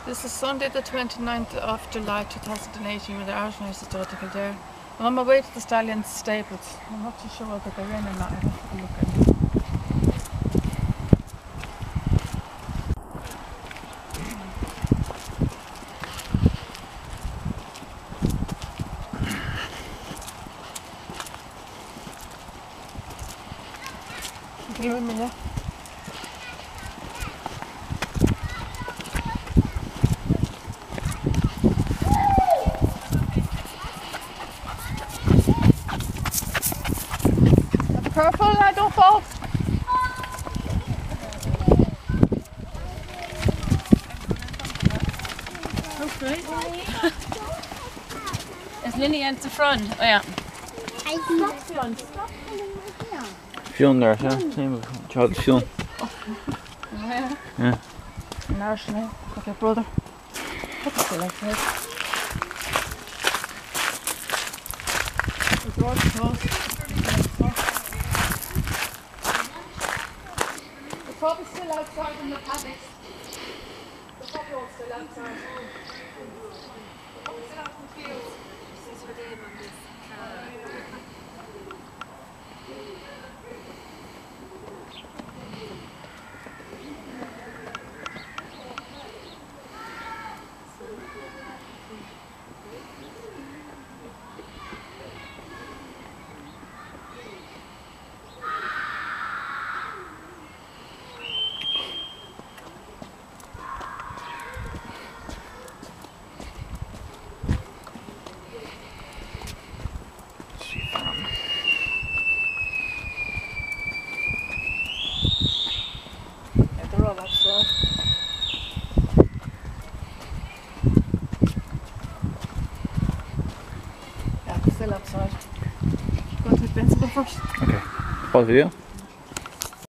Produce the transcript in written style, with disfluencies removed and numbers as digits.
This is Sunday the 29th of July 2018 with the Irish Nurses Door to Kildare. I'm on my way to the Stallions stables. I'm not too sure whether they're in or not. I'll have to look at it. Can you remember that? Careful, I don't fall. Okay. Is Lily at the front? Oh yeah. Fionn there, yeah? Same with Charles Fionn. Yeah. Yeah. An Irish name, like your brother. What is it like this? The door's closed. The pub is still outside in the paddocks. The pub road's still outside. The pub is still out in the fields. This is her name on this car. They're all outside. Yeah, they're still outside. Go to the principal first. Okay. Pause video.